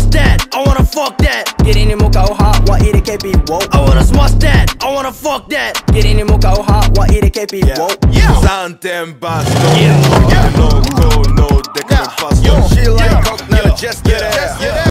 that, I wanna fuck that. ギリに向かう派は入れ KP を I wanna smash that, I wanna fuck that. ギリに向かう派は入れ KP を Yeah. 3点バストの